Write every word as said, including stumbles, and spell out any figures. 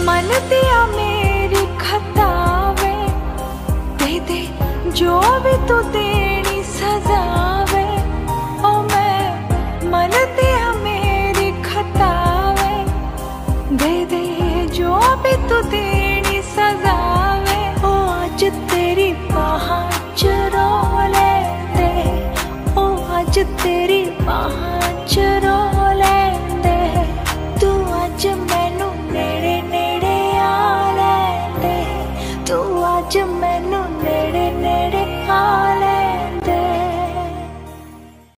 मन दिया मेरी खतावे, दे दे जो भी तू दे